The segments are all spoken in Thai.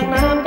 น้ำใจ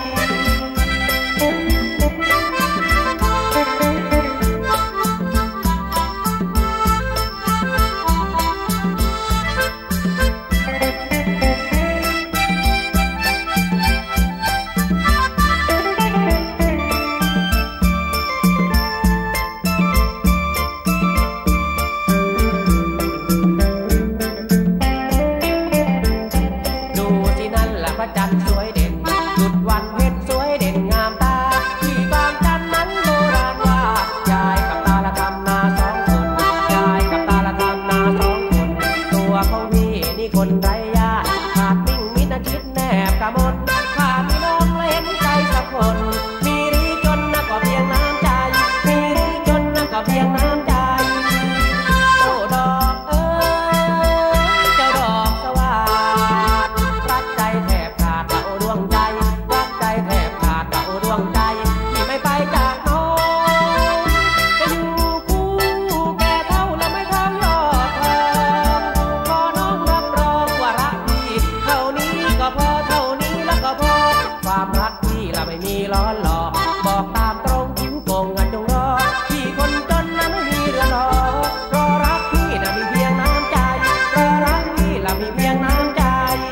พระจันทร์สวยเด่นจุดวันเพ็ญสวยเด่นงามตาที่บางจันทร์นั้นโบราณว่ายายกับตาละทำนาสองคนยายกับตาละทำนาสองคนตัวของพี่นี่คนไร้ญาติขาดมิ่งมิตรคิดแนบกะมนขาดพี่น้องและเห็นใจสักคนมีหรือจนนะก็เพียงน้ำใจมีหรือจนนะก็เพียงน้ำใจโอ้ดอกเอ้ยเจ้าดอกสว่างรักใจแทบขาดเอาดวงใจรักใจแทบขาดเอาดวงใจที่ไม่ไปจากน้องจะอยู่คู่แก่เท่าและไม่เท่ายอดทองขอน้องรับรองว่ารักพี่เท่านี้ก็พอเท่านี้แล้วก็พอความรักพี่ละไม่มีล้อหลอกบอกตามตรงทิ้งโกงกันจงรอพี่คนจนนะไม่มีเรือรอรักพี่นะมีเพียงน้ำใจรอรักพี่ละมีเพียงน้ำใจ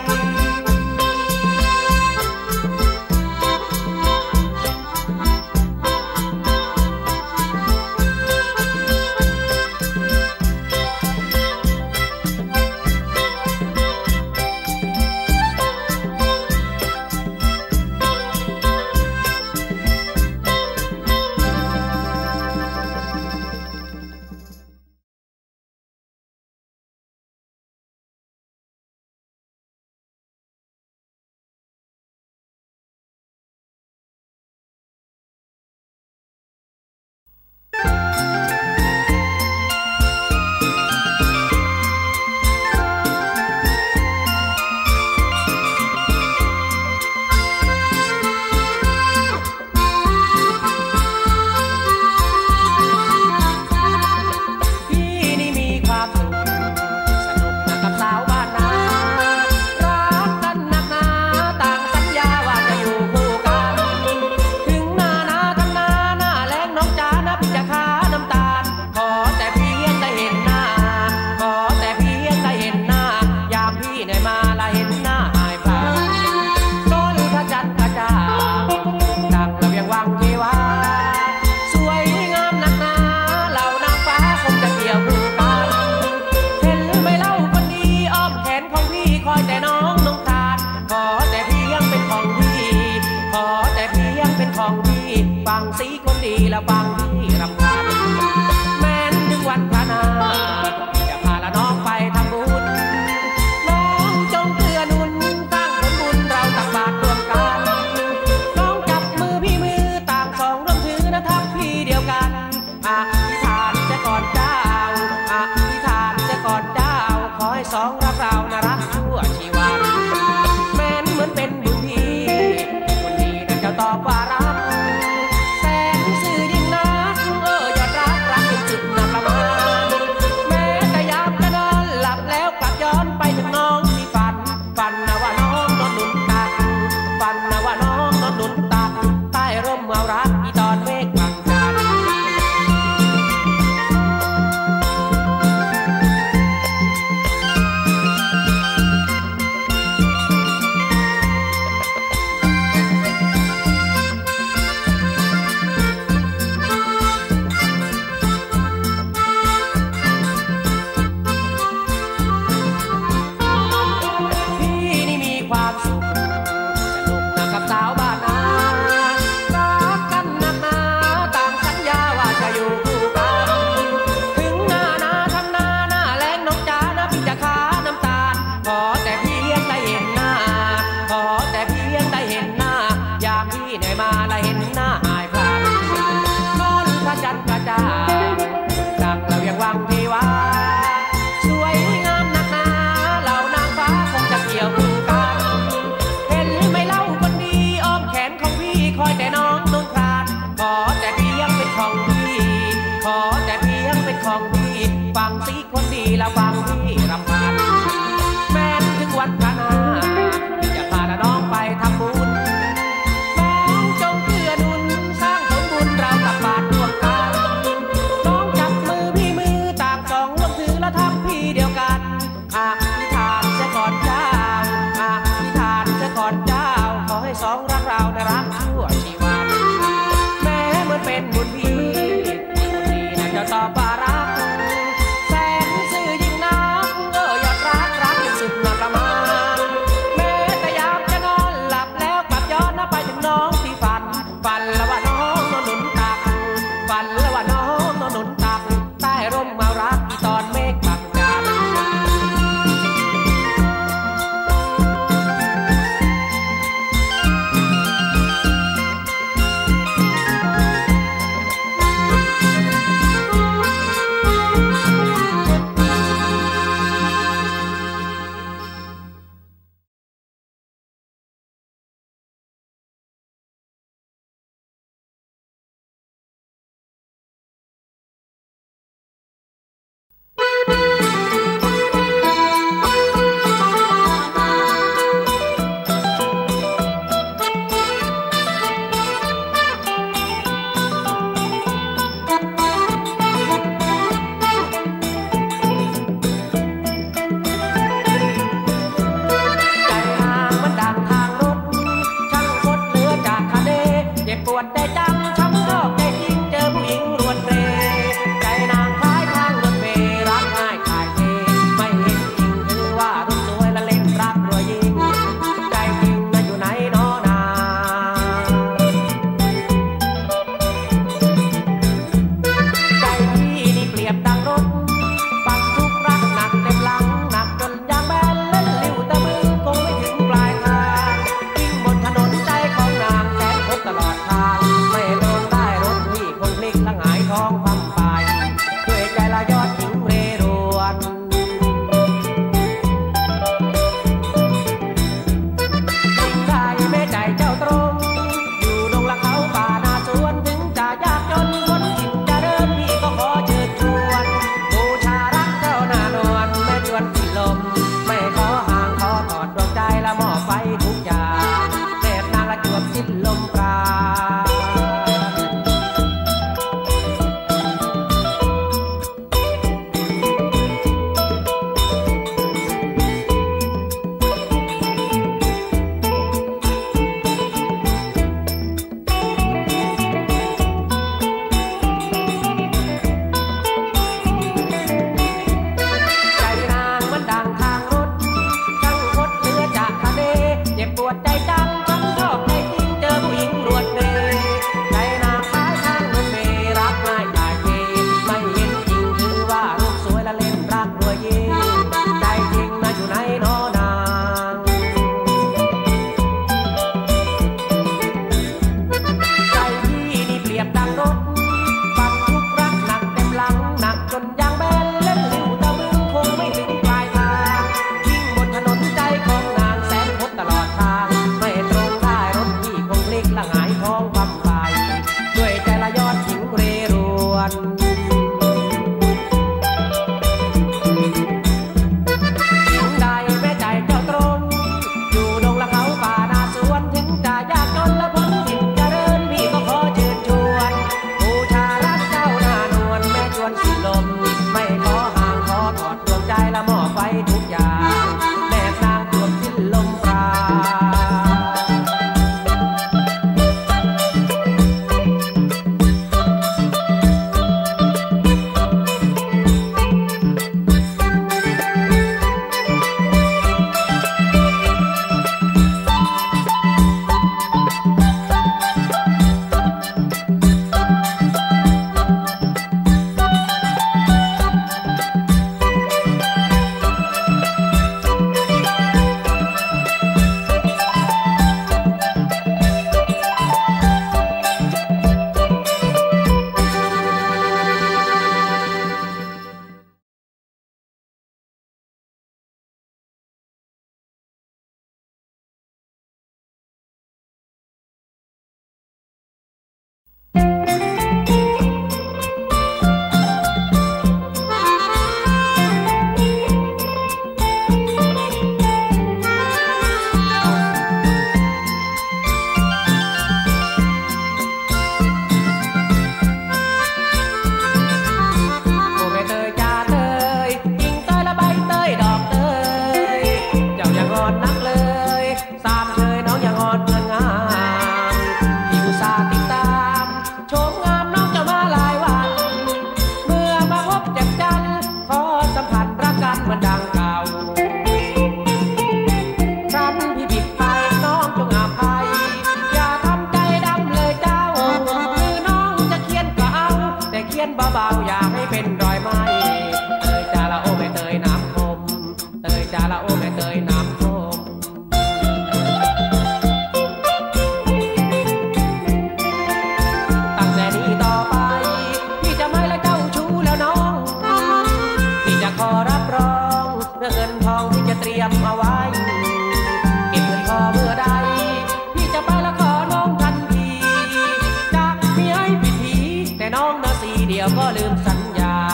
ฟังสีคนดีแล้วฟังที่รำคาญแม้นถึงวันพระนาพี่จะพาละน้องไปทำบุญน้องจงเกื้อหนุนสร้างผลบุญเราตักบาตรร่วมกันน้องจับมือพี่มือต่างสองร่วมถือนะทัพพี่เดียวกันอธิษฐานจะก่อนเจ้าอธิษฐานจะก่อนเจ้าขอให้สองรักเรานะรักชั่วชีวันแม้นเหมือนเป็นบุญพี่คนดีนะเจ้าตอบว่ารักเราน่ารักชั่วชีวันแม้เหมือนเป็นบุญพี่คนดีน่าจะตอบว่ารักแสนซื่อยิ่งนักยอดรักรักยิ่งสุดนับประมาณแม้แต่ยามจะนอนหลับแล้วกลับย้อนไปถึงน้องที่ฝันแล้วว่าน้องนอนหนุนตักฝันแล้วว่าน้องนอนหนุนตักใต้ร่มมารักที่ตอนเมฆบังจันทร์ปวดแต่จังช้ำรอบใจจริงเจอผู้หญิงรวนเรใจนางคล้ายทางรถเมล์รักง่ายขายเทไม่เห็นจริงถือว่ารุ่นสวยและเล่นรักรวยยิ่งใจจริงน่ะอยู่ไหนน้อนาใจพี่นี่เปรียบดังรถบรรทุกรักหนักเต็มหลังหนักจนยางแบนเล่นลิ้วแต่มือคงไม่ถึงปลายทางวิ่งบนถนนใจของนางแสนพบตลอดทางไม่โดนได้รถที่คงพลิกและหงายท้องคว่ำไปด้วยใจละยอดหญิงเรรวนยิ่งได้แม่ใจเจ้าตรงอยู่ดงละเขาป่านาสวนถึงจะยากจนคนถิ่นจะเริ่มพี่ก็ขอเชิญชวนบูชารักเจ้าหน้านวลแม่ชวนสิ้นลมไม่ขอห่างขอตอดดวงใจละมอบไปทุกอย่างแนบนางละจวบสิ้นลมปราใจนางมันดังทางรถช่างคดเหลือจากทะเลเจ็บปวดใจจังช้ำชอบใจจริงเจอผู้หญิงรวดเรใจนางคล้ายทางรถเมล์รักง่ายขายเทไม่เห็นจริงถือว่ารูปสวยและเล่นรักรวยยิ่งใจจริงน่ะอยู่ไหนน้อนางใจพี่นี่เปรียบดังรถบรรทุกรักหนักเต็มหลังหนักจนยางแบนเล่นลิ้วตะมึงคงไม่ถึงปลายทางวิ่งบนถนนใจของนางแสนพบตลอดทางไม่ตรงได้รถที่คงพลิกและหงายท้องคว่ำไปด้วยใจละยอดหญิงเรรวนยิ่งได้แม่ใจเจ้าตรงอยู่ดงละเขาป่านาสวนถึงจะยากจนและพ้นถิ่นจะเดินพี่ก็ขอเชิญชวนบูชารักเจ้าหน้านวลแม่ชวนสิ้นลมไม่ขอห่างขอถอดดวงใจละมอบไว้ทุกอย่างแนบนางจวบสิ้นลมปราเบาๆอย่าให้เป็นรอยไหมเตยจาละโอไม่เตยน้ำคมเตยจาละโอไม่เตยน้ำคมตั้งแต่นี้ต่อไปพี่จะไม่ละเจ้าชู้แล้วน้องพี่จะขอรับรองเรื่องเงินทองที่จะเตรียมเอาไว้เก็บเงินพอเมื่อใดพี่จะไปละขอน้องทันทีจะมีให้พิธีแต่น้องนะสีเดียวก็ลืมสัญญา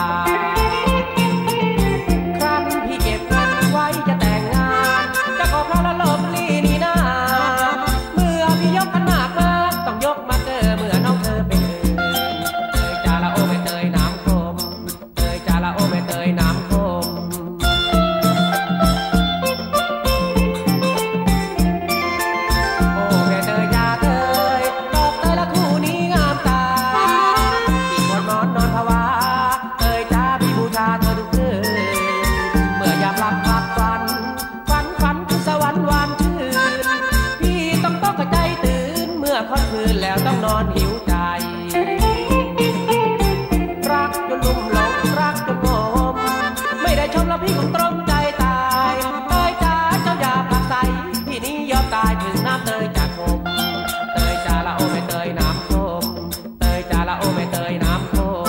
ครั้นพี่เก็บเงินไว้จะแต่งงานจะขอพระละลบลีนี่นาเมื่อพี่ยกขันหมากมาต้องยกมาเกอเมื่อน้องเธอเป็นอื่นเตยจาละโอไม่เตยน้ำคมเตยจาละโอไม่เตยน้ำคมโอ้แม่เตยจาเตยดอกเตยละคู่นี้งามตาพี่ควรนอนภาวาเตยจาพี่บูชาเธอทุกคืนเมื่อยามหลับพักฝันถึงสวรรค์หวานชื่นพี่ต้องตกใจตื่นเมื่อค่ำคืนแล้วต้องนอนหิวใจรักจนลุ่มหลงรักจนงมไม่ได้ชมแล้วพี่คงตรมใจตายเตยจ้าเจ้าอย่าผลักไสพี่นี้ยอมตายถึงน้ำเตยจากคมเตยจาละโอไม่เตยน้ำคมเตยจาละโอไม่เตยน้ำคม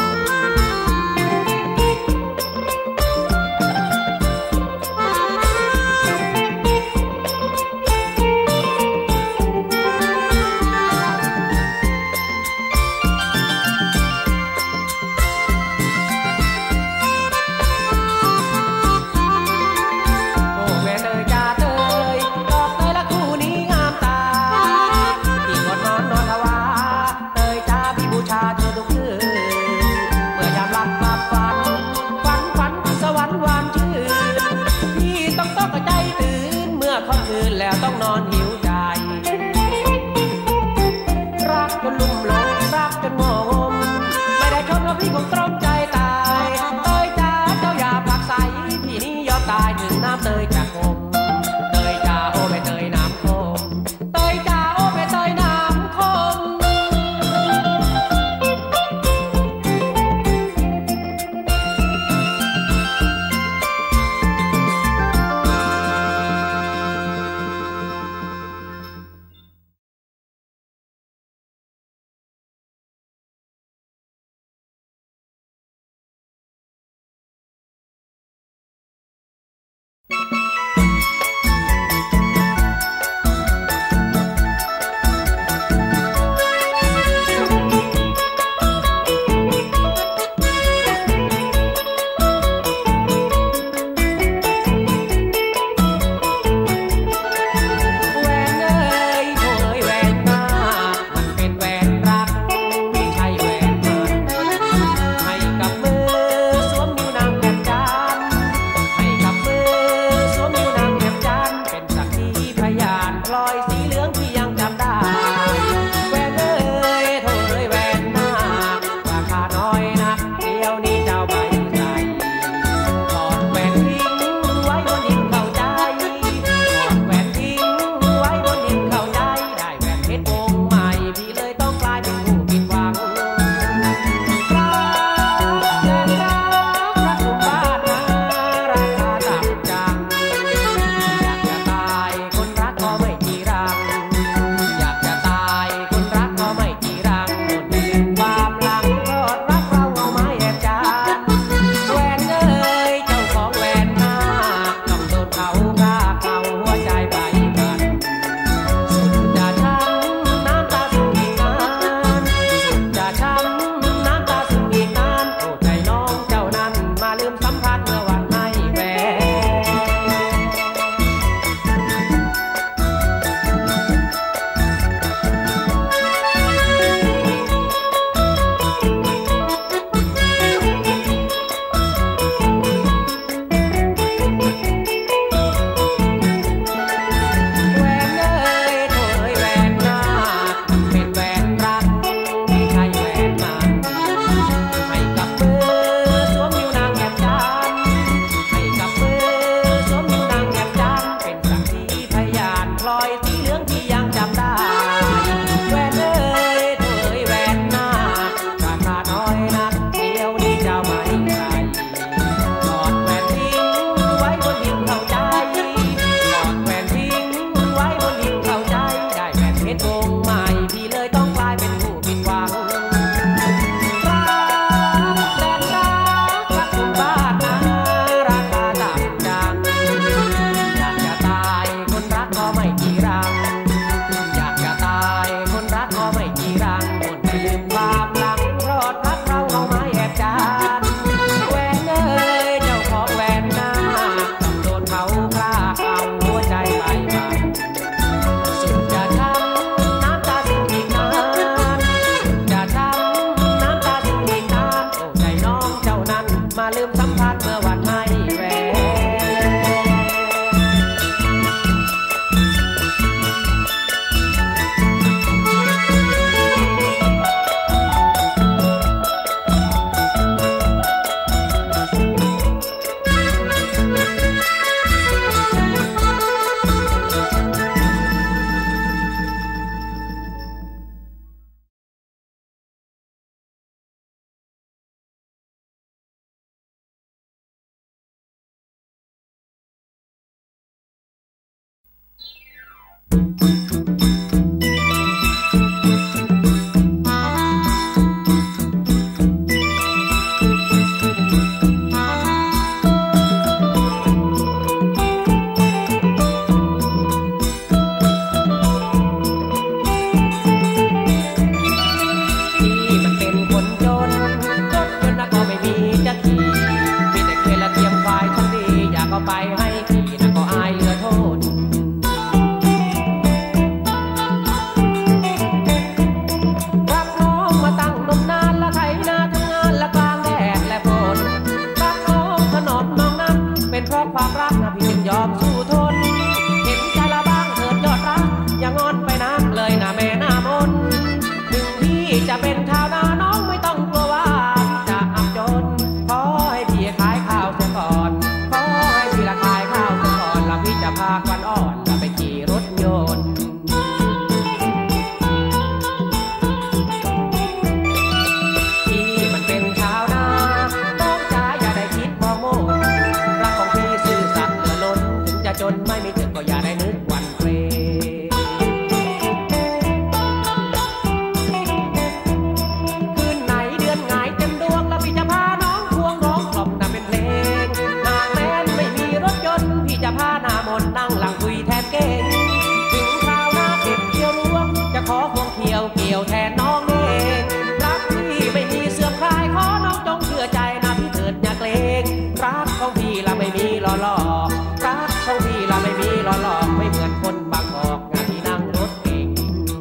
เกี่ยวแทนน้องเองรักพี่ไม่มีเสื่อมคลายขอน้องจงเชื่อใจนะพี่เถิดอย่าเกรงรักของพี่ละไม่มีหล่อหลอกรักของพี่ละไม่มีหล่อหลอกไม่เหมือนคนบางกอกงานที่นั่งรถเก่ง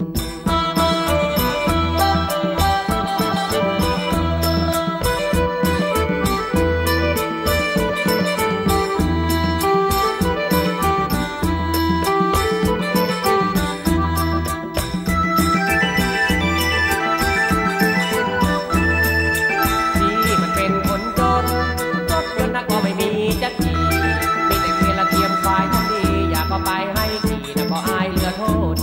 ไปให้ขี่นะก็อายเหลือโทษ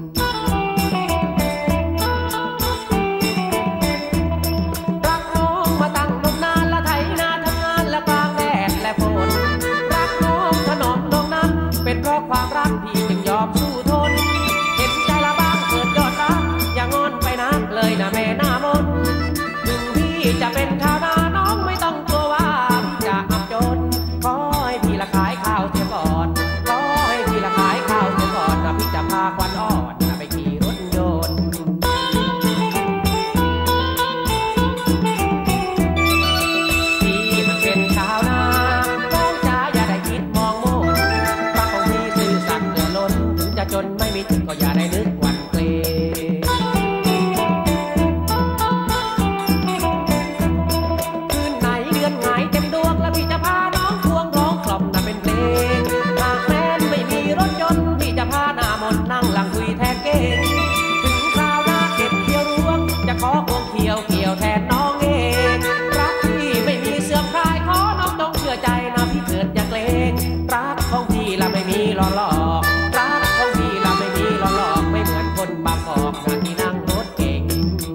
รักน้องมาตั้งนมนานละไถนาทำงานและกลางแดดและฝนรักน้องถนอมน้องนั้นเป็นเพราะความรักพี่จึงยอมสู้ทนเห็นใจละบ้างเกิดยอดรักอย่างงอนไปนักเลยนะแม่หน้ามนถึงพี่จะเป็นชาวนาน้องไม่ต้องกลัวว่าพี่จะอับจนขอให้พี่ละขายข้าวเสียก่อนพี่จะพาควันอ่อนไปขี่รถยนต์พี่มันเป็นชาวนาน้องจ๋าอย่าได้คิดมองโม่รักของพี่ซื่อสัตย์เหลือล้นถึงจะจนไม่มีถึงก็อย่าได้นึกหวั่นเกรงคืนไหนเดือนหงายเต็มดวงแล้วพี่จะพาน้องควงร้องกล่อมน่ะเป็นเพลงหากแม้นไม่มีรถยนต์พี่จะพาหน้ามนนั่งหลังคุยแทนเก่งถึงคราวหน้าเก็บเกี่ยวรวงจะขอควงเกี่ยวแทนน้องเองรักพี่ไม่มีเสื่อมคลายขอน้องต้องเชื่อใจนะพี่เถิดอย่าเกรงรักของพี่ละไม่มีหลอกรักของพี่ละไม่มีหลอกไม่เหมือนคนบางกอกงานที่นั่งรถเก่ง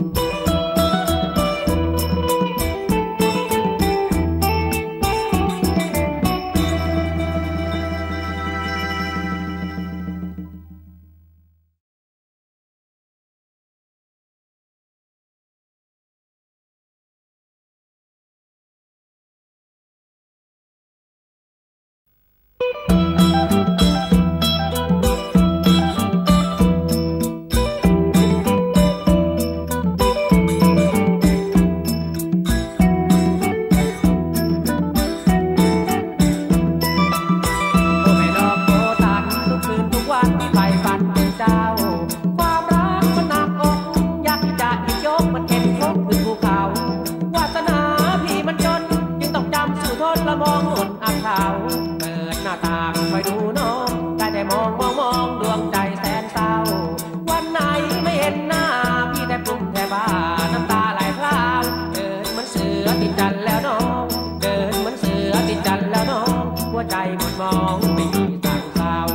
ใจหมดมองไม่มีทางสาว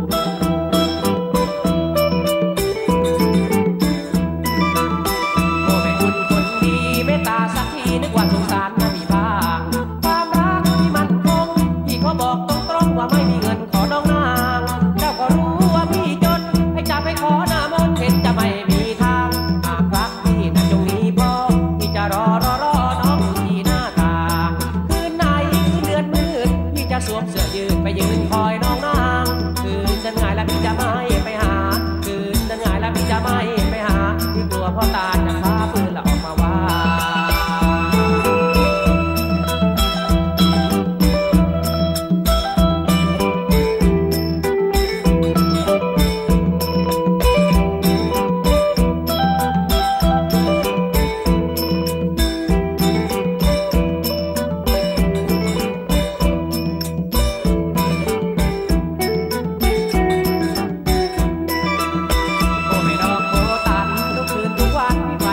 โอ้แม่คุณคนดีเมตตาสักทีนึกว่าสงสารนะพี่บ้างความรักที่มันคงพี่เขาบอกตรงๆว่าไม่มีเงินขอน้องนางเจ้าก็รู้ว่าพี่จนให้จับไปขอหน้ามนต์เห็นจะไม่มีทางหากรักพี่นะจงมีพอพี่จะรอน้องอยู่ที่หน้าต่างคืนไหนคืนเดือนมืดพี่จะสวมเสื้อยืดไปยืนคอยน้องนางคืนเดินง่ายแล้วพี่จะไม่ไปหาคืนเดินง่ายแล้วพี่จะไม่ไปหาพี่กลัวพ่อตาจะพาปืนละออกมาว่าไ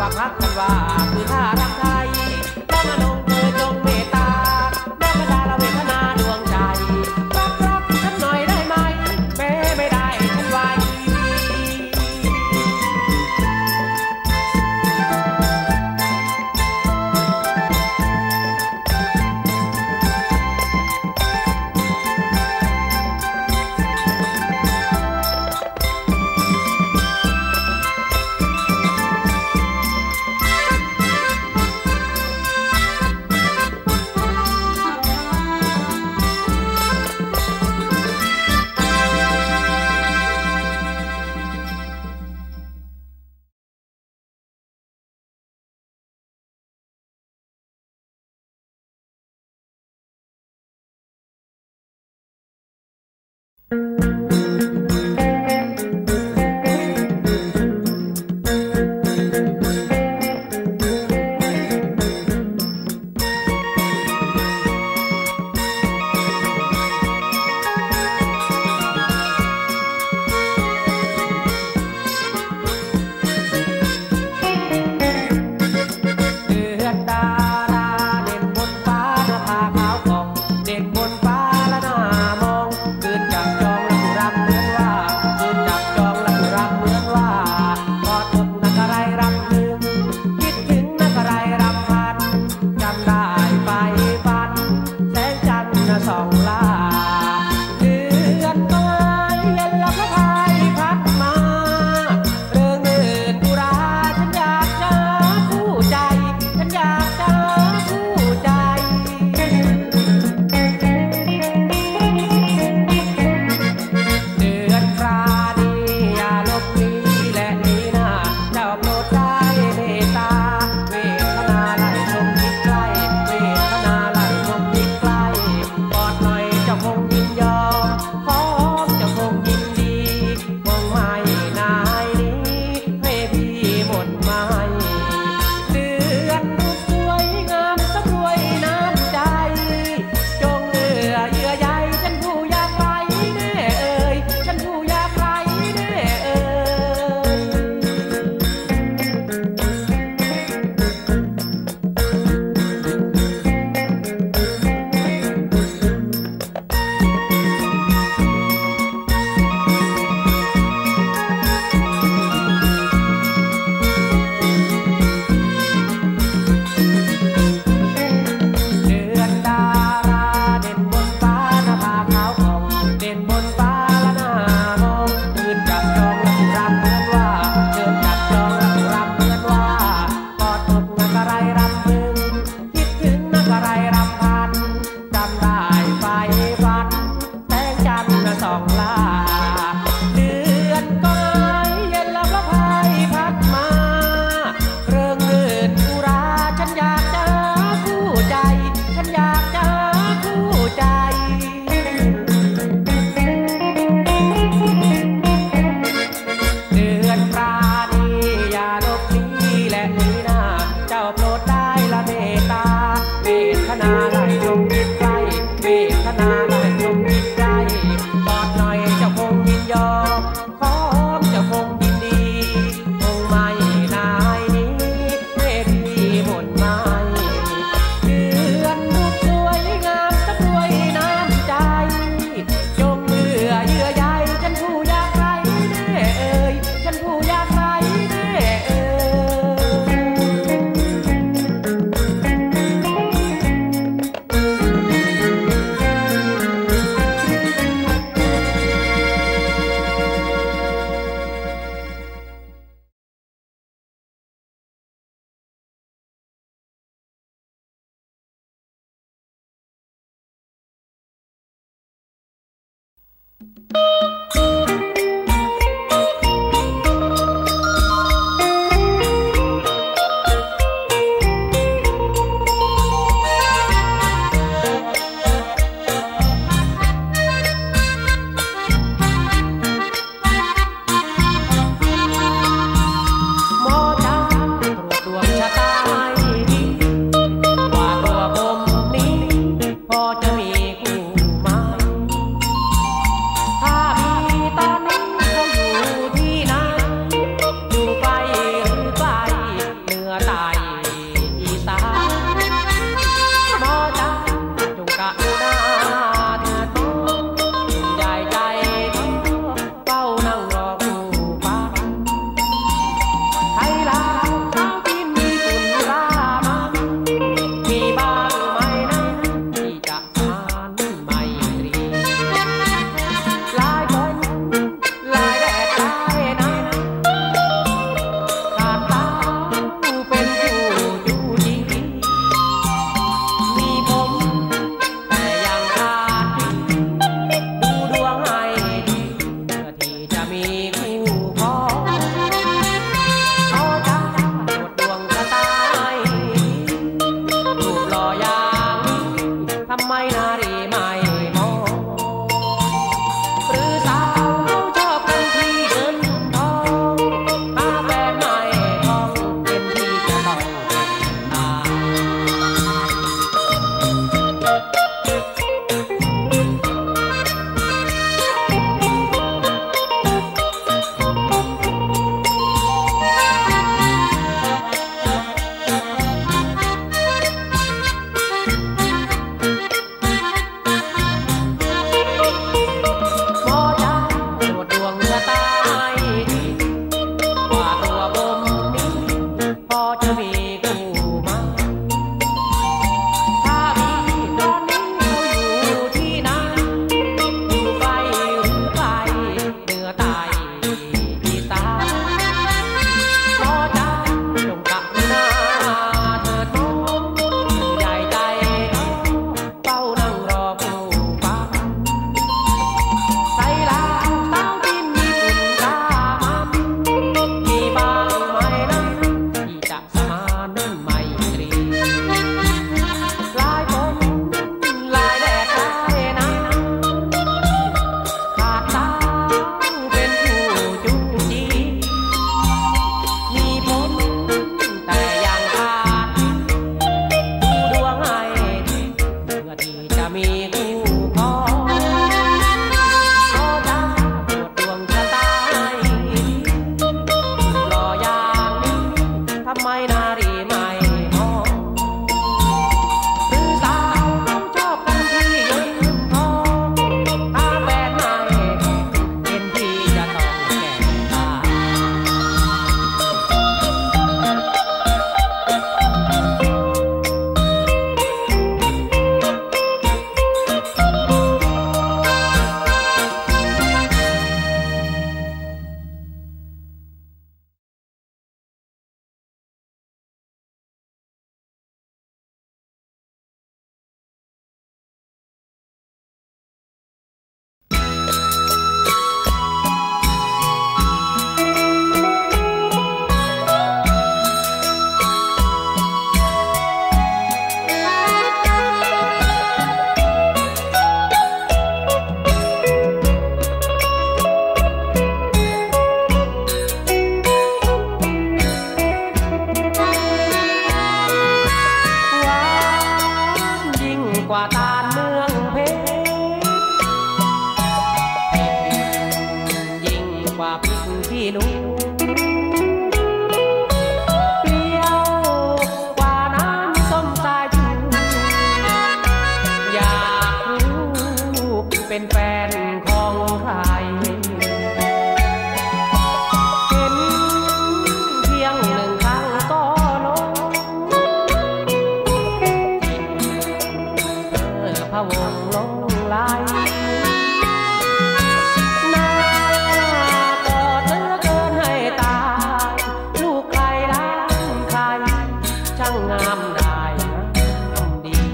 ากรักกันว่าคือท่ารักไทยน้องอนงเธอจงเมตตาแม่กระดาละเวทนาดวงใจรักฉันหน่อยได้ไหมแม้ไม่ได้ฉันไว้รช่างงามได้ทำดี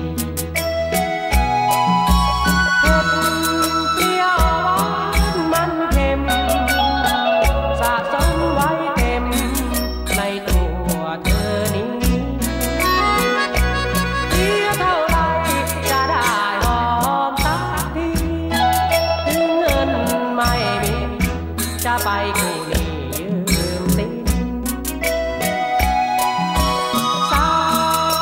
เผ็ดเปรี้ยวหวานมันเค็มสะสมไว้เต็มในตัวเธอนี้เสียเท่าไรจะได้หอมสักทีถึงเงินไม่มีจะไปกู้หนี้ยืมสินสาว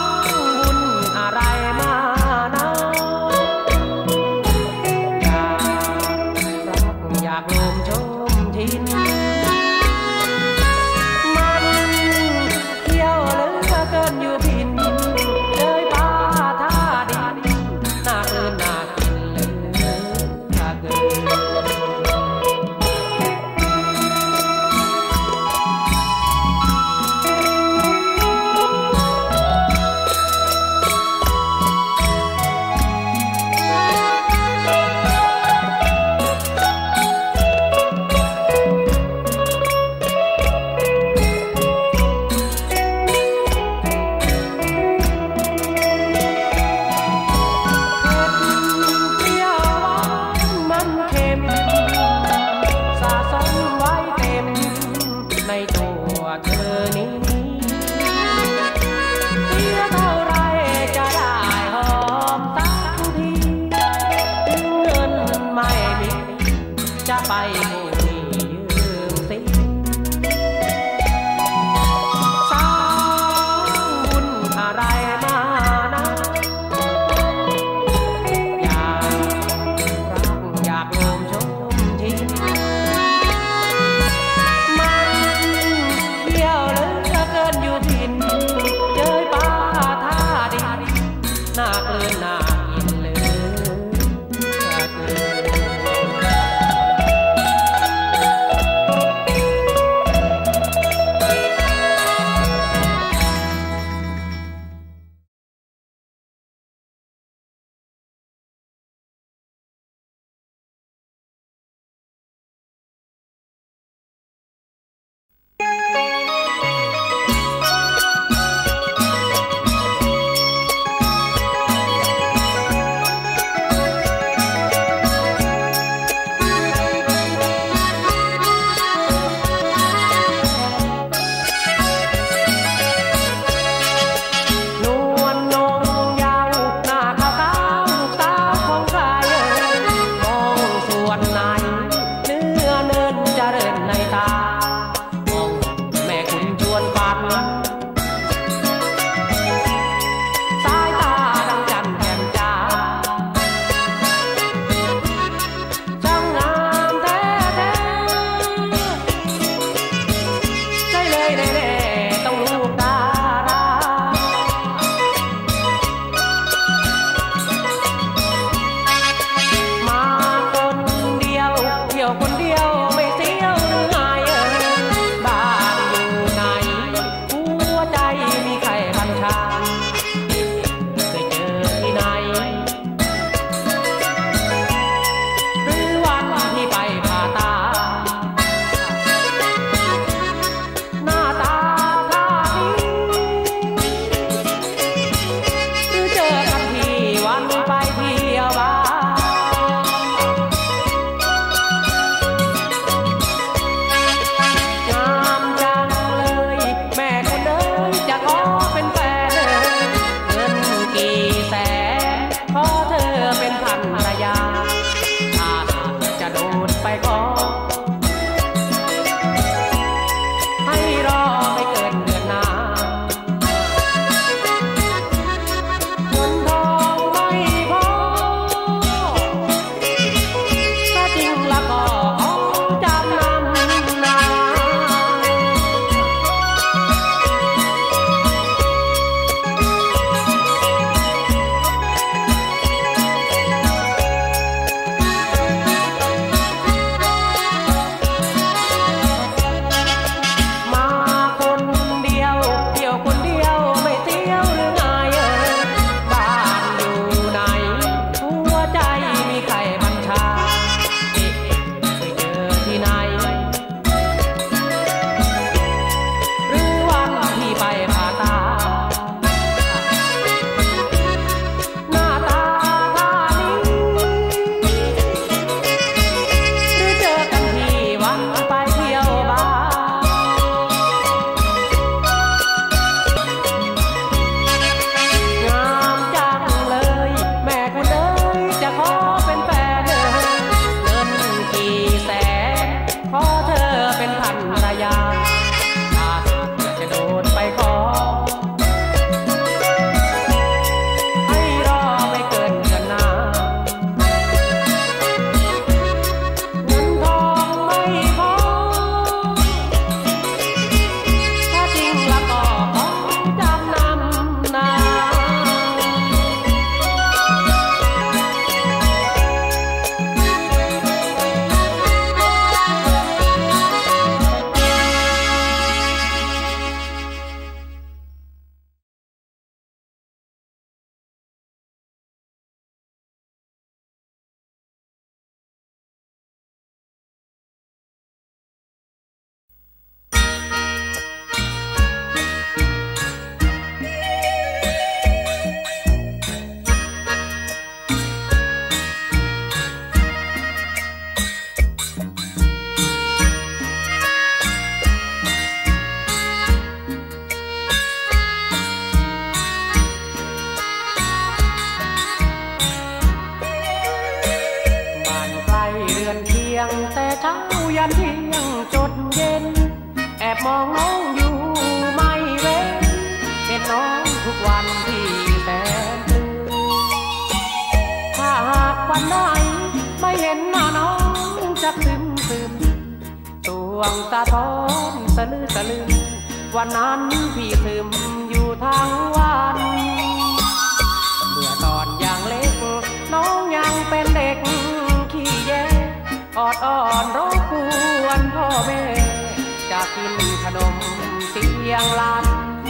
มองน้องอยู่ไม่เว้นเห็นน้องทุกวันที่แสนปลื้มถ้าหากวันไหนไม่เห็นหน้าน้องจะซึมดวงตาท้อนสะลือสะลือวันนั้นพี่ซึมอยู่ทั้งวันเมื่อตอนยังเล็กน้องยังเป็นเด็กขี้แยออดอ้อนรบกวนพ่อแม่จะกินขนมเสียงลั่น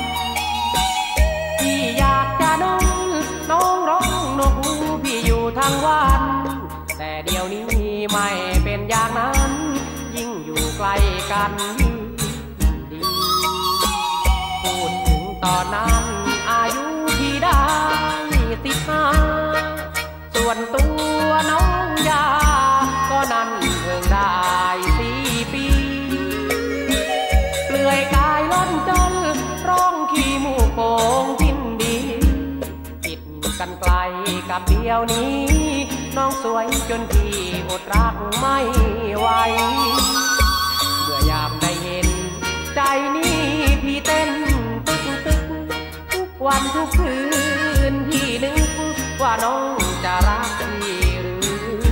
พี่อยากจะนอนน้องร้องนกฮูกพี่อยู่ทั้งวันแต่เดี๋ยวนี้ไม่เป็นอย่างนั้นยิ่งอยู่ใกล้กันยิ่งดีพูดถึงตอนนั้นอายุพี่ได้15ส่วนตัวน้องยาก็นั้นเพิ่งได้4 ปีเปลือยกายล้นจนร้องขี้มูกโป่งกินดีผิดกันไกลกับเดียวนี้น้องสวยจนพี่อดรักไม่ไหวเมื่อยามได้เห็นใจนี้พี่เต้นตึกทุกวันทุกคืนพี่นึกว่าน้องจะรักพี่หรือ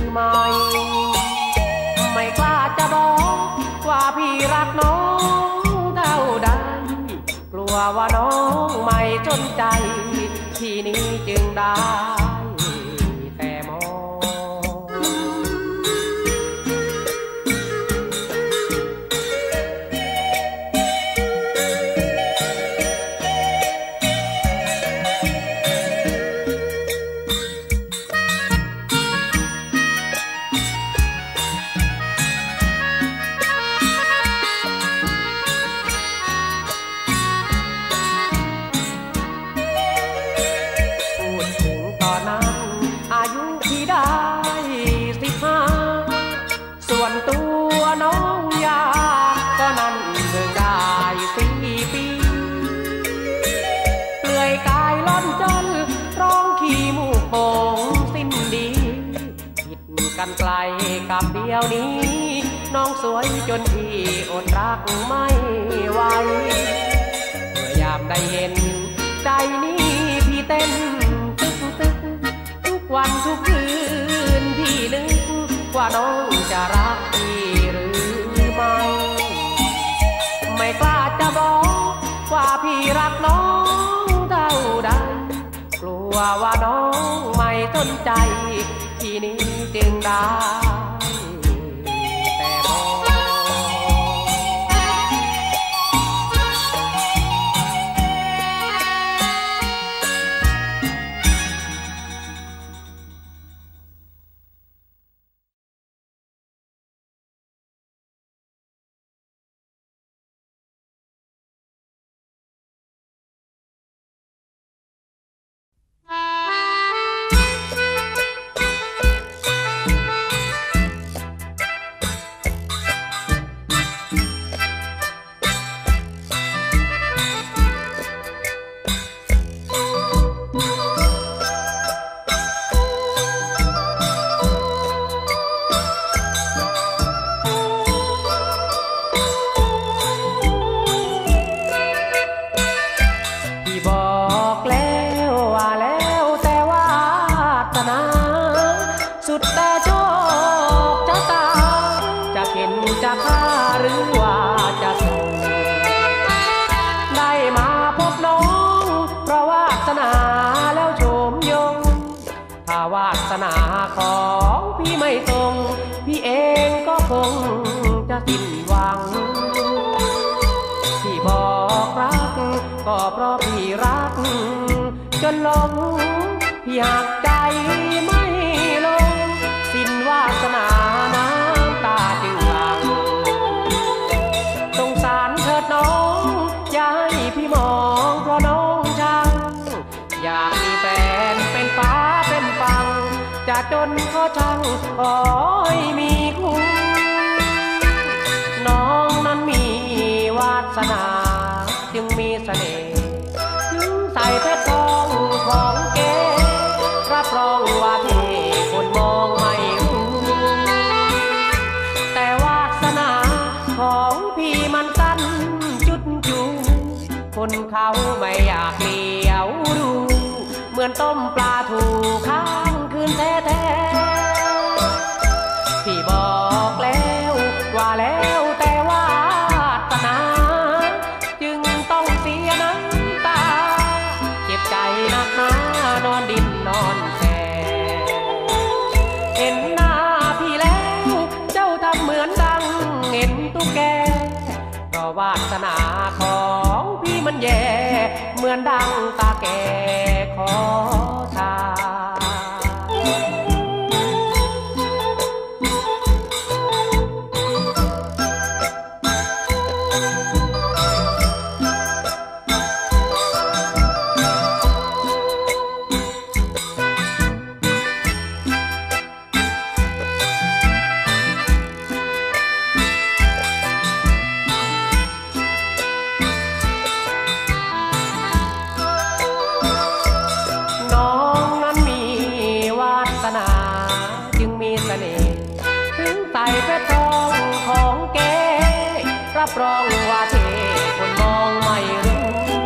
ไม่กล้าจะบอกว่าพี่รักน้องเท่าใดกลัวว่าน้องไม่จนใจทีนี้จึงได้แต่มองส่วนตัวน้องยาก็นั้นเพิ่งได้4 ปีเปลือยกายล้นจนร้องขี้มูกโป่งสิ้นดีผิดกันไกลกับเดียวนี้น้องสวยจนพี่อดรักไม่ไหวเมื่อยามได้เห็นใจนี้พี่เต้นตึกทุกวันทุกคืนพี่นึกว่าน้องจะรักพี่หรือไม่กล้าจะบอกว่าพี่รักน้องเท่าใดกลัวว่าน้องไม่สนใจทีนี้จึงได้แต่มองจะฆ่าหรือว่าจะส่งได้มาพบน้องเพราะวาสนาแล้วโฉมยงถ้าวาสนาของพี่ไม่ตรงพี่เองก็คงจะสิ้นหวังที่บอกรักก็เพราะพี่รักจนหลงพี่หักใจไม่ลงสิ้นวาสนาน้ำตาจึงหลั่งสงสารเถิดน้องอย่าให้พี่มองเพราะน้องช่างอยากมีแฟนเป็นฟ้าเป็นฟังจะจนก็ช่างขอให้มีคู่น้องนั้นมีวาสนาจึงมีเสน่ห์ถึงใส่เพชรทองของเก๋รับรองว่าเท่คนมองไม่รู้แต่วาสนาของพี่มันสั้นเขาไม่อยากเลี้ยวดูเหมือนต้มปลาถูกค้างคืนแท้ๆพี่บอกแล้วว่าแล้วแต่วาสนาจึงต้องเสียน้ำตาเจ็บใจนักหนานอนดินนอนแช่เห็นหน้าพี่แล้วเจ้าทำเหมือนดังเห็นตุ๊กแกก็วาสนาของพี่มันแย่เหมือนดังตาแก่ขอทจึงมีเสน่ห์ถึงใส่เพชรทองของเก๋รับรองว่าเท่คนมองไม่รู้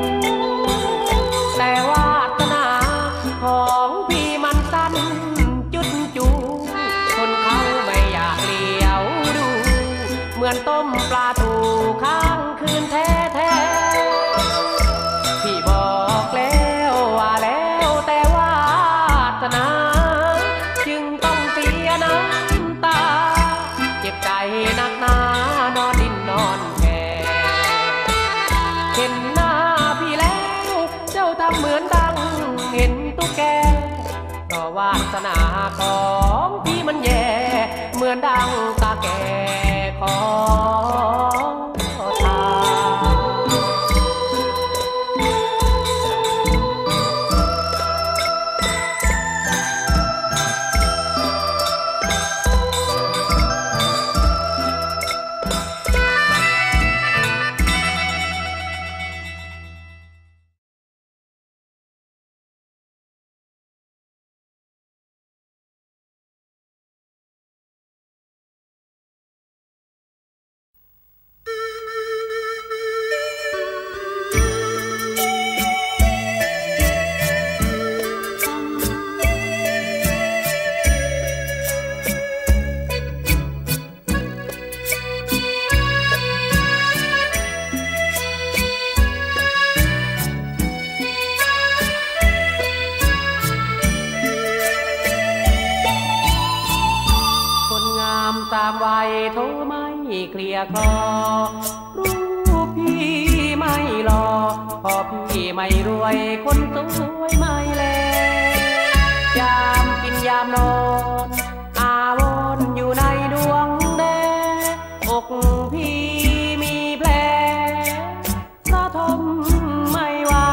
แต่วาสนาของพี่มันสั้นจุดจูคนเขาไม่อยากเลี้ยวดูเหมือนต้มปลาถูกค้างคืนแท้ๆพี่บอกแล้วว่าแล้วแต่วาสนาน้ำตาเจ็บใจนักหนานอนดินนอนแช่เห็นหน้าพี่แล้วเจ้าทำเหมือนดังเห็นตุ๊กแกก็วาสนาของพี่มันแย่เหมือนดังตาแก่ของทาตามวัยโทรไม่เคลียร์คลอรูปพี่ไม่หล่อพอพี่ไม่รวยคนสวยไม่แลยามกินยามนอนอาวรณ์อยู่ในดวงแดงอกพี่มีแผลสะทมไม่ไหว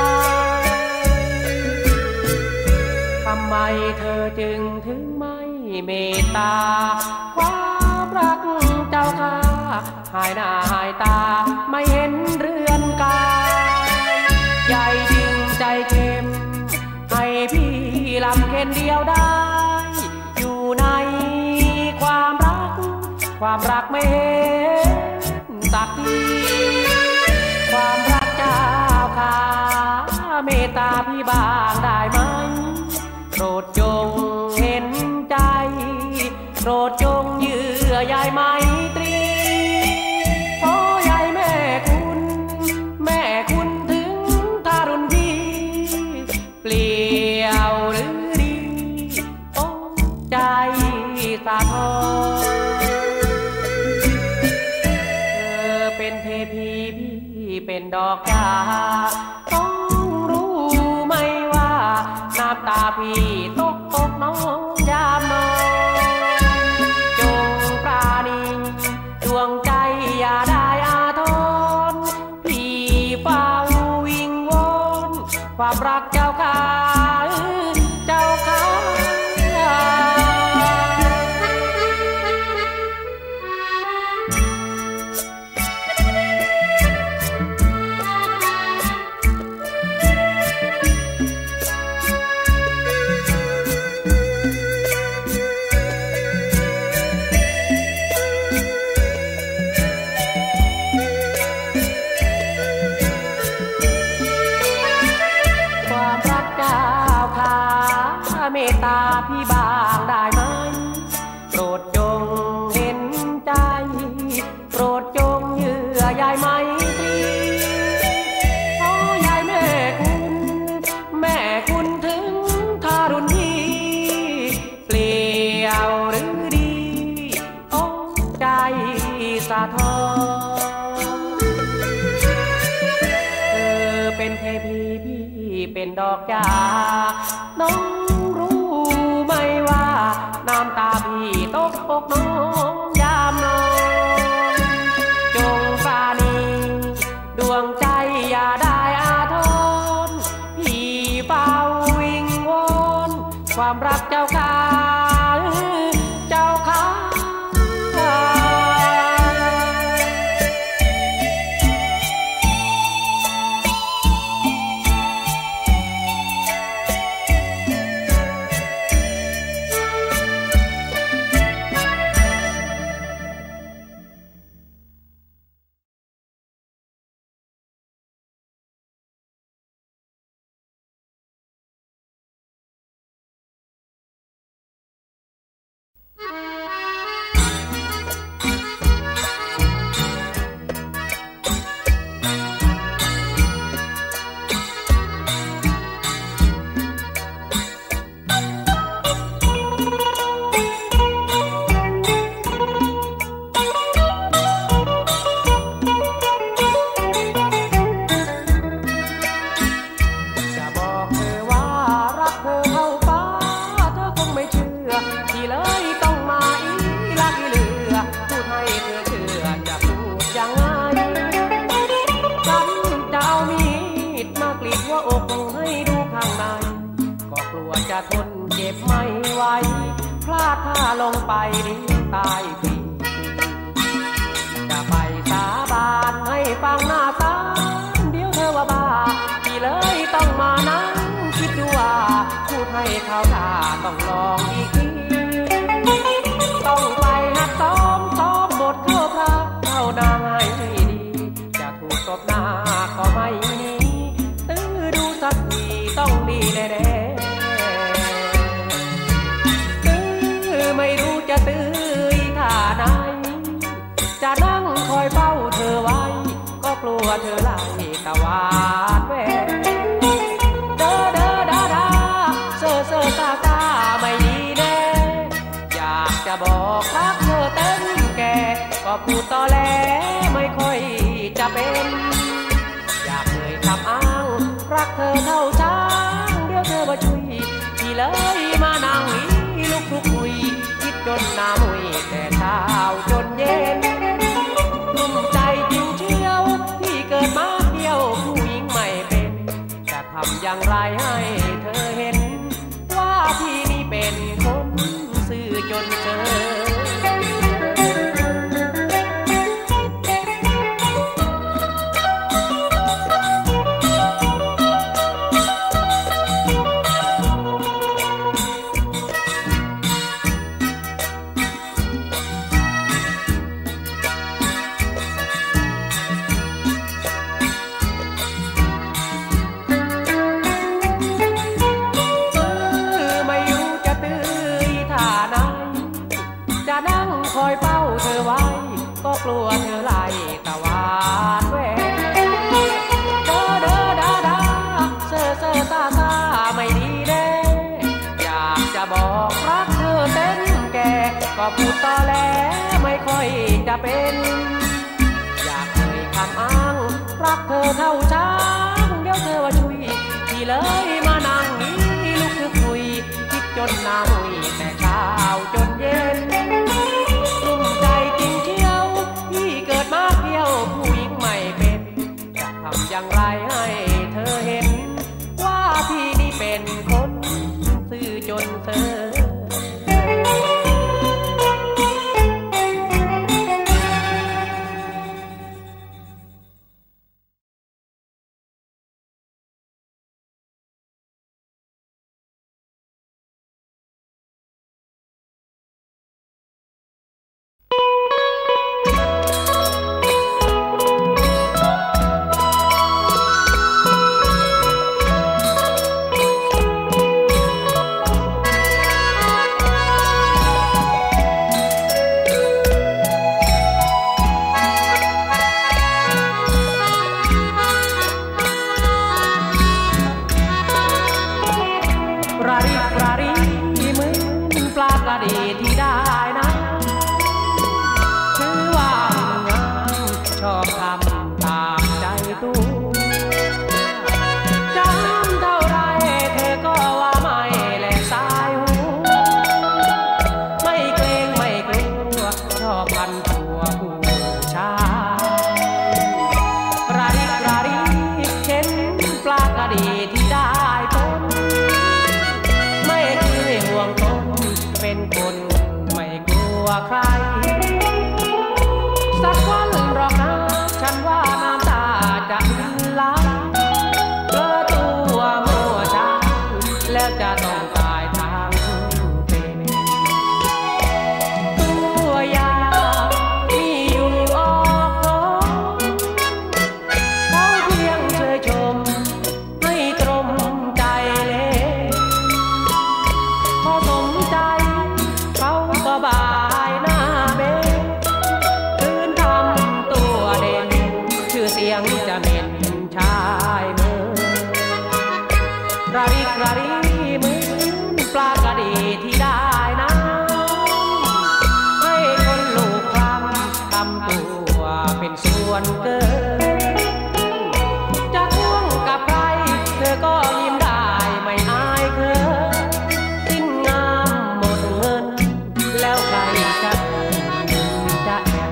ทำไมเธอจึงถึงไม่เมตตาความรักเจ้าค่าหายหน้าหายตาไม่เห็นเรือนกายใหญ่จึงใจเข้มให้พี่ลำเค็นเดียวได้อยู่ในความรักไม่เห็นสักทีความรักเจ้าค่าเมตตาพี่บ้างได้ไหมโปรดจงเห็นใจโปรดจงเยื่อใยไมตรีขอใยแม่คุณถึงทารุณพี่เปลี่ยวหรือดีโอ้ใจสาทรเธอเป็นเทพีพี่เป็นดอกยาต้องรู้ไหมว่าน้ำตาพี่ตกน้องยามนอนจงปราณีดวงใจอย่าได้อาทรพี่เฝ้าวิงวอนความรักเจ้าข้าเจ้าข้าเมตตาพี่บ้างได้ไหมโปรดจงเห็นใจโปรดจงเยื่อใยไมตรีขอยายแม่คุณถึงทารุณพี่เปลี่ยวหรือดีโอ้ใจสะท้อนเป็นเทพีพี่เป็นดอกจาน้องรู้ไหมว่าน้ำตาพี่ตกอกน้องยามนอนจงปราณีดวงใจอย่าได้อาทรพี่เฝ้าวิงวอนความรักเจ้าข้าเจ้าข้าจะทนเจ็บไม่ไหวพลาดท่าลงไปดิ้นตายฟรีจะไปสาบานให้ฟังหน้าศาลเดี๋ยวเธอว่าบ้าพี่เลยต้องมานั่งคิดดูว่าพูดให้เขาด่าต้องลองอีกทีต้องไปหัดซ้อมบทเข้าพระเข้านางให้ดีจะถูกตบหน้าก็ไม่มีตื้อดูสักทีต้องดีแน่ไม่รู้จะตื้อท่าไหนจะนั่งคอยเฝ้าเธอไว้ก็กลัวเธอไล่ตะวาดแวเด้อดาเซ่อซาไม่ดีแน่อยากจะบอกรักเธอเต็มแก่ก็พูดตอแหลไม่ค่อยจะเป็นอยากเคยทำอ้างรักเธอเท่าช้างเดี๋ยวเธอมาช่วยพี่เลยมานั่งลุกคุยจนหน้ามุยแต่เช้าจนเย็นกลุ้มใจจริงเชียวที่เกิดมาเที่ยวผู้หญิงไม่เป็นจะทำอย่างไรให้เธอเห็นว่าพี่นี่เป็นคนซื่อจนเกินคอยเฝ้าเธอไว้ก็กลัวเธอไล่ตะวาดแวเด้อดาเซ่อซาไม่ดีแน่อยากจะบอกรักเธอเต็มแก่ก็พูดตอแหลไม่ค่อยจะเป็นอยากเคยคำอ้างรักเธอเท่าช้างเดี๋ยวเธอว่าช่วยพี่เลยมานั่งนี้ลุกคุยคิดจนหน้ามุยแต่เช้าจนเย็นใจจริงเชียวพี่เกิดมาเที่ยวผู้หญิงไม่เป็นจะทำอย่างไรให้เธอเห็นว่าพี่นี่เป็นคนซื่อจนเธอดีที่ได้พบไม่เคยห่วงตนเป็นคนไม่กลัวใครสักวันหรอกนะฉันว่าน้ำตาจะไหลเธอตัวมั่วใจแล้วจะต้องตายทางเป็นตัวยามีอยู่ออกท้องเขาเพียงเชยชมให้ตรมใจเลยพอสมใจเขาก็บายหน้าเบ้คืนทำตัวเด่นชื่อเสียงจะเหม็นชายเมืองระริกระรีเหมือนปลากระดีที่ได้น้ำให้คนลูกคลำทำตัวเป็นส่วนเกินจะท่วงกับใครเธอก็ยิ้มได้ไม่อายเคินสิ้นงามหมดเงินแล้วใครจะแอบ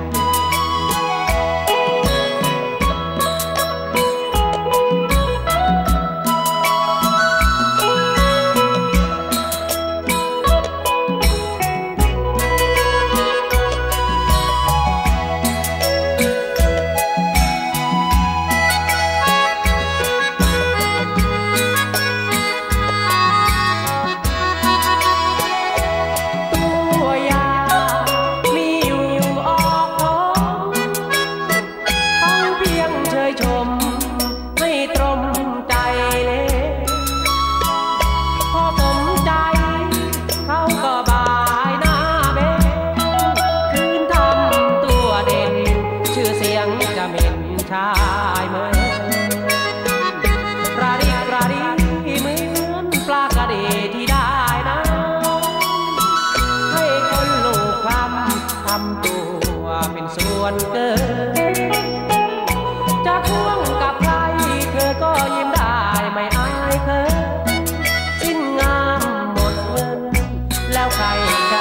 ชายเมืองระริกระรีเหมือนปลากระดีที่ได้น้ำให้คนลูกคลำทำตัวเป็นส่วนเกินจะท่วงกับใครเธอก็ยิ้มได้ไม่อายเคินสิ้นงามหมดเงินแล้วใครจะ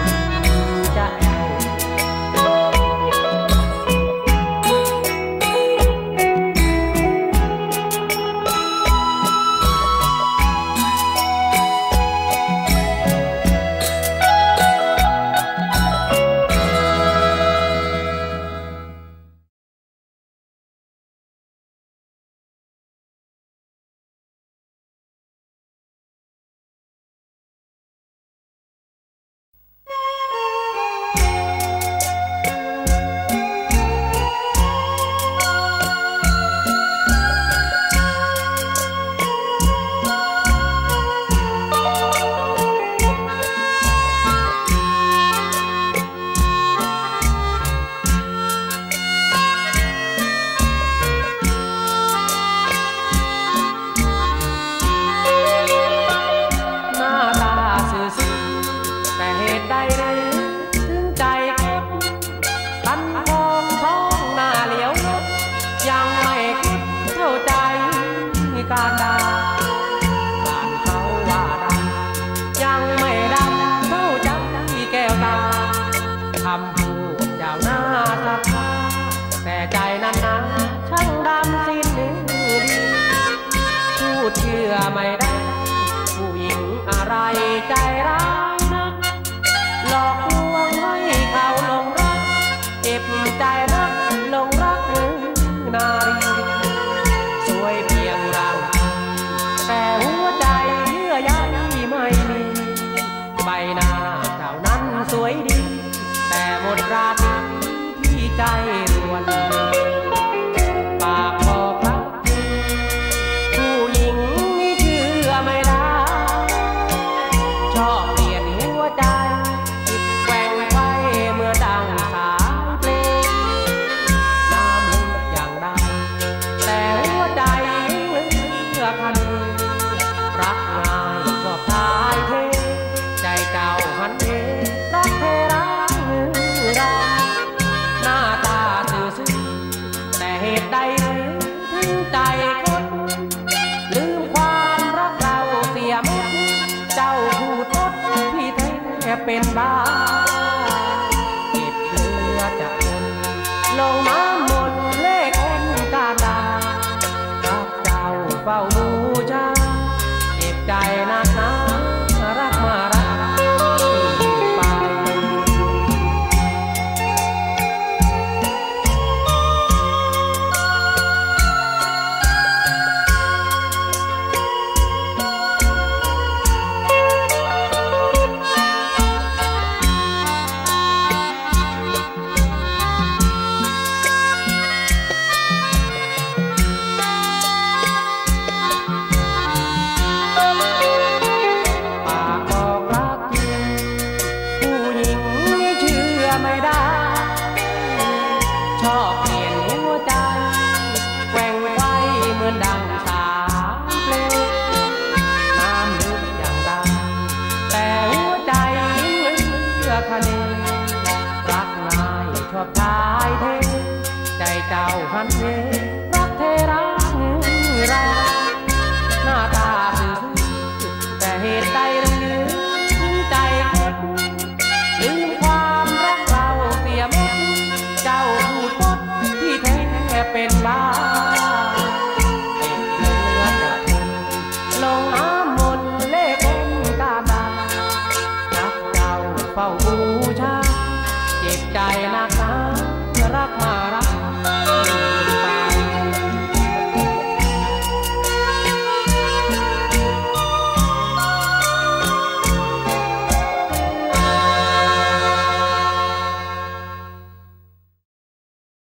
การดาผ่านเขาว่าดำยังไม่ดำเท่าใจแก้วตาคำพูดเจ้าหน้าสักผ้าแต่ใจนั้นนะช่างดำสิ้นดีพูดเชื่อไม่ได้ผู้หญิงอะไรใจร้ายนักหลอกลวงให้เขาหลงรักเจ็บใจนักหลงรักนารีสวยเพียงร่างแต่หัวใจเยื่อใยไม่มีใบหน้าเจ้านั้นสวยดีแต่หมดราตรีที่ใจรวนปากบอกรักผู้หญิงนี่เชื่อไม่ได้ชอบเปลี่ยนหัวใจจิตแกว่งไว้เมื่อดังสายเพลงน้ำลึกอย่างใดแต่หัวใจลึกเลือคันรักง่ายชอบทายเทใจเจ้าหันเทรักเทรักเราหน้าตาซื่อแต่เหตุใดถึงใจคนลืมความรักเราเสียหมดเจ้าพูดทดพี่แท้เป็นบ้าเก็บเลือจากคนลงน้ำมนต์เลขคนกาดารักเจ้าเฝ้าดูชาเจ็บใจนักหนารักมารักไปไม่ได้ชอบเปลี่ยนหัวใจแกว่งไว้เหมือนดังสายเพลงน้ำลึกอย่างใดแต่หัวใจลึกเชื่อคะเนรักนายชอบชายเทใจเจ้าหันเห